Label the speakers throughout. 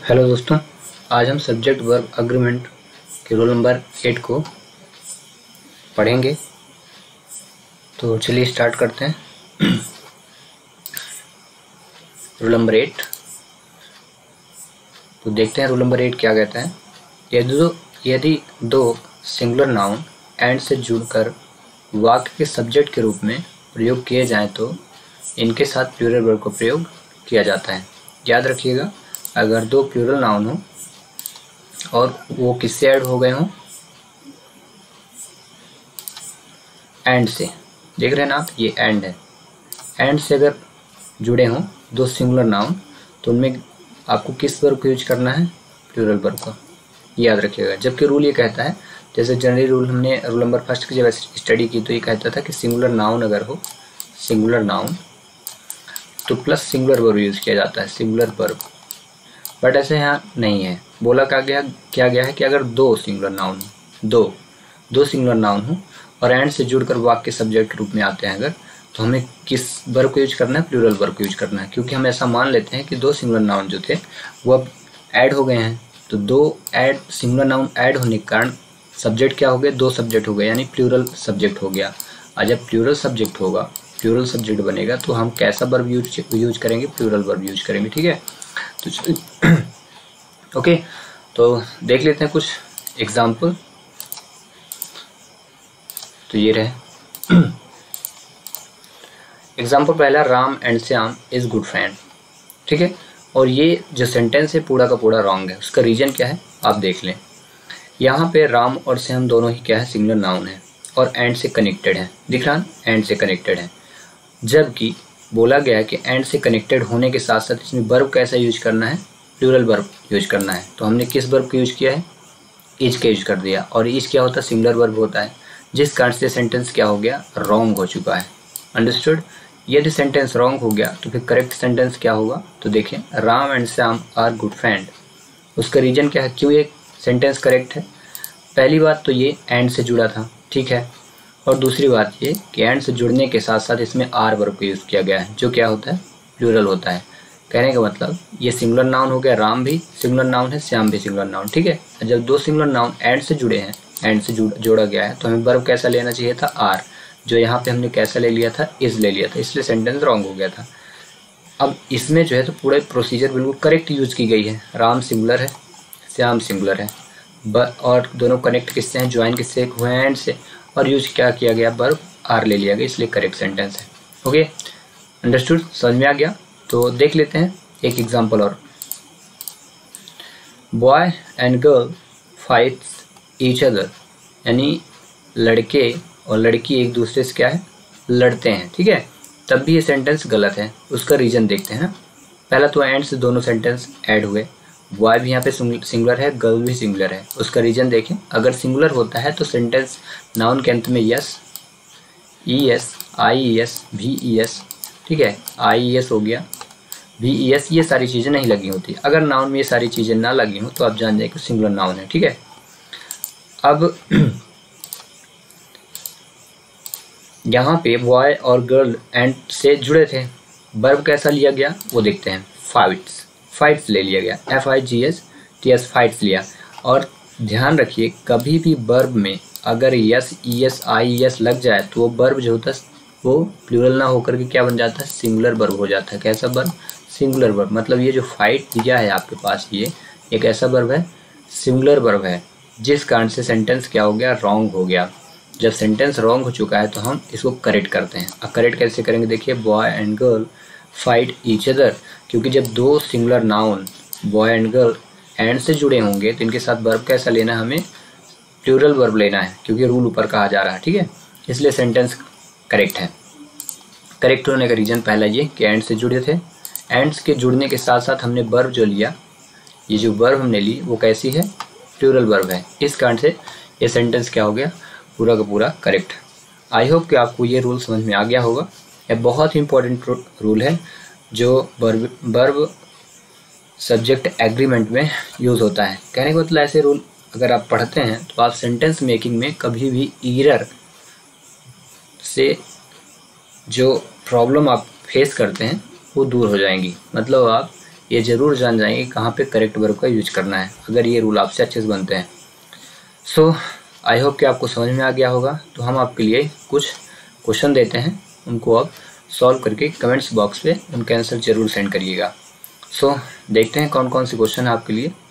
Speaker 1: Hello दोस्तों, आज हम सब्जेक्ट वर्ब अग्रीमेंट के रोल नंबर 8 को पढ़ेंगे। तो चलिए स्टार्ट करते हैं। Rule number 8। तो देखते हैं रोल नंबर 8 क्या कहता है। यदि दो सिंगुलर नाउन एंड से जुड़कर वाक्य के सब्जेक्ट के रूप में प्रयोग किए जाएं तो इनके साथ प्लूरल वर्ब का प्रयोग किया जाता है। याद रखिएगा, अगर दो प्लूरल नाउन हो और वो किससे ऐड हो गए हों, एंड से। देख रहे हैं ना आप, ये एंड है। एंड से अगर जुड़े हों दो सिंगुलर नाउन तो उनमें आपको किस वर्ब को यूज करना है? प्लूरल वर्ब का। याद रखिएगा। जबकि रूल ये कहता है, जैसे जनरली रूल हमने रोल नंबर फर्स्ट की जब स्टडी की तो ये कहता था कि सिंगुलर नाउन अगर हो, सिंगुलर नाउन तो प्लस सिंगुलर वर्ब यूज किया जाता है, सिंगुलर वर्ब। बट ऐसे यहाँ नहीं है। बोला क्या गया है कि अगर दो सिंगुलर नाउन हो, दो सिंगुलर नाउन हो और एंड से जुड़कर वाक्य सब्जेक्ट रूप में आते हैं अगर, तो हमें किस वर्ब को यूज करना है? प्लूरल वर्ब को यूज करना है। क्योंकि हम ऐसा मान लेते हैं कि दो सिंगुलर नाउन जो थे वो अब ऐड हो गए हैं। तो दो सिंगुलर नाउन ऐड होने के कारण सब्जेक्ट क्या हो गए? दो सब्जेक्ट हो गए, यानी प्लूरल सब्जेक्ट हो गया। और जब प्लूरल सब्जेक्ट होगा, प्लूरल सब्जेक्ट बनेगा तो हम कैसा वर्ब यूज करेंगे? प्लूरल वर्ब यूज करेंगे। ठीक है, तो ओके, तो देख लेते हैं कुछ एग्जाम्पल। तो ये रहे एग्जाम्पल पहला, Ram and Shyam is good friend. ठीक है, और ये जो सेंटेंस है पूरा का पूरा रॉन्ग है। उसका रीजन क्या है आप देख लें। यहाँ पे राम और श्याम दोनों ही क्या है? सिंगुलर नाउन है और एंड से कनेक्टेड है। दिख रहा है? एंड से कनेक्टेड है। जबकि बोला गया है कि एंड से कनेक्टेड होने के साथ साथ इसमें वर्ब कैसा यूज करना है? प्लूरल वर्ब यूज करना है। तो हमने किस वर्ब का यूज किया है? इज का यूज कर दिया। और इज क्या होता है? सिंगुलर वर्ब होता है, जिस कारण से सेंटेंस क्या हो गया? रॉन्ग हो चुका है। अंडरस्टूड? यदि सेंटेंस रॉन्ग हो गया तो फिर करेक्ट सेंटेंस क्या होगा? तो देखें, Ram and Shyam are good friend. उसका रीजन क्या है? क्यों ये सेंटेंस करेक्ट है? पहली बात तो ये एंड से जुड़ा था, ठीक है। और दूसरी बात ये कि एंड से जुड़ने के साथ साथ इसमें आर वर्ब का यूज़ किया गया है, जो क्या होता है? प्लूरल होता है। कहने का मतलब ये सिंगुलर नाउन हो गया, राम भी सिंगुलर नाउन है, श्याम भी सिंगुलर नाउन। ठीक है, जब दो सिंगुलर नाउन एंड से जुड़े हैं, एंड से जोड़ा गया है, तो हमें वर्ब कैसा लेना चाहिए था? आर। जो यहाँ पे हमने कैसा ले लिया था? इज ले लिया था, इसलिए सेंटेंस रॉन्ग हो गया था। अब इसमें जो है तो पूरा प्रोसीजर बिल्कुल करेक्ट यूज की गई है। राम सिंगुलर है, श्याम सिंगुलर है, और दोनों कनेक्ट किससे हैं? ज्वाइन किससे हुए हैं? एंड से। और यूज क्या किया गया? वर्ब आर ले लिया गया, इसलिए करेक्ट सेंटेंस है। Okay, understood? समझ में आ गया? तो देख लेते हैं एक एग्जांपल और। Boy and girl fights each other, यानी लड़के और लड़की एक दूसरे से क्या है? लड़ते हैं। ठीक है, तब भी ये सेंटेंस गलत है। उसका रीजन देखते हैं। पहला तो एंड से दोनों सेंटेंस ऐड हुए। बॉय भी यहाँ पे सिंगुलर है, गर्ल भी सिंगुलर है। उसका रीजन देखें, अगर सिंगुलर होता है तो सेंटेंस नाउन के अंत में S, E S, I E S, भी ई एस, ठीक है, आई ई एस हो गया, भी ई एस, ये सारी चीज़ें नहीं लगी होती। अगर नाउन में ये सारी चीज़ें ना लगी हो तो आप जान जाए कि सिंगुलर नाउन है। ठीक है, अब यहाँ पे बॉय और गर्ल एंड से जुड़े थे, वर्ब कैसा लिया गया वो देखते हैं। फाइट्स ले लिया गया, FIGHTS, फाइट्स लिया। और ध्यान रखिए, कभी भी वर्ब में अगर यस, ES, IES लग जाए तो वो वर्ब जो होता है वो प्लूरल ना होकर के क्या बन जाता है? सिंगुलर वर्ब हो जाता है। कैसा वर्ब? Singular verb. मतलब ये जो फाइट दिया है आपके पास, ये एक ऐसा वर्ब है, सिंगुलर वर्ब है, जिस कारण से सेंटेंस क्या हो गया? रॉन्ग हो गया। जब सेंटेंस रॉन्ग हो चुका है तो हम इसको करेक्ट करते हैं। अब करेक्ट कैसे करेंगे? देखिए, boy and girl fight each other, क्योंकि जब दो singular noun boy and girl and से जुड़े होंगे तो इनके साथ वर्ब कैसा लेना है? हमें प्लूरल वर्ब लेना है, क्योंकि रूल ऊपर कहा जा रहा है। ठीक है, इसलिए सेंटेंस करेक्ट है। करेक्ट होने का रीजन पहला ये कि एंड से जुड़े थे। एंड्स के जुड़ने के साथ साथ हमने वर्ब जो लिया, ये जो वर्ब हमने ली वो कैसी है? प्लूरल वर्ब है। इस कारण से ये सेंटेंस क्या हो गया? पूरा का पूरा करेक्ट। आई होप कि आपको ये रूल समझ में आ गया होगा। यह बहुत ही इंपॉर्टेंट रूल है जो वर्ब सब्जेक्ट एग्रीमेंट में यूज़ होता है। कहने का मतलब ऐसे रूल अगर आप पढ़ते हैं तो आप सेंटेंस मेकिंग में कभी भी ईरर से जो प्रॉब्लम आप फेस करते हैं वो दूर हो जाएंगी। मतलब आप ये ज़रूर जान जाएंगे कहाँ पे करेक्ट वर्ब का यूज करना है, अगर ये रूल आपसे अच्छे से बनते हैं। सो आई होप कि आपको समझ में आ गया होगा। तो हम आपके लिए कुछ क्वेश्चन देते हैं, उनको आप सॉल्व करके कमेंट्स बॉक्स पे उनके आंसर ज़रूर सेंड करिएगा। सो देखते हैं कौन कौन से क्वेश्चन है आपके लिए।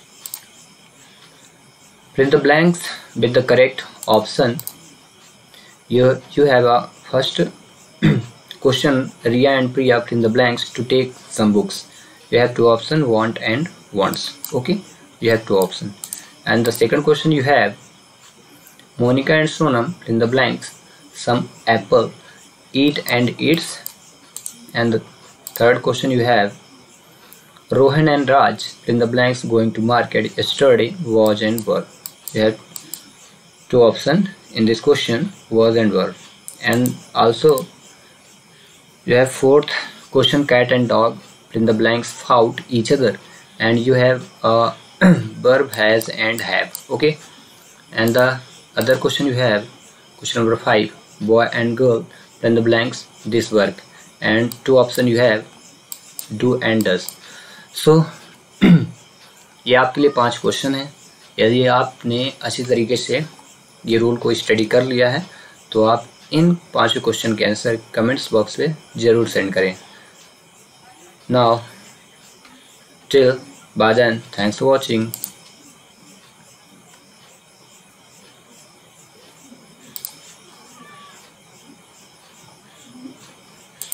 Speaker 1: Fill the blanks with the correct option. You have a first question. Ria and Priya fill the blanks to take some books. You have two options, want and wants. Okay, you have two options. And the second question you have Monica and Sonam fill the blanks. Some apple, eat and eats. And the third question you have Rohan and Raj fill the blanks. Going to market yesterday, was and were. You have two options in this question, was and were. And also you have fourth question, cat and dog fill in the blanks fought each other, and you have a verb has and have. Okay, and the other question you have question number 5, boy and girl fill in the blanks this work, and two options you have do and does. So ये आपके लिए 5 question हैं। यदि आपने अच्छी तरीके से ये रूल को स्टडी कर लिया है तो आप इन 5 क्वेश्चन के आंसर कमेंट्स बॉक्स पे ज़रूर सेंड करें। Now till bye then, thanks for watching.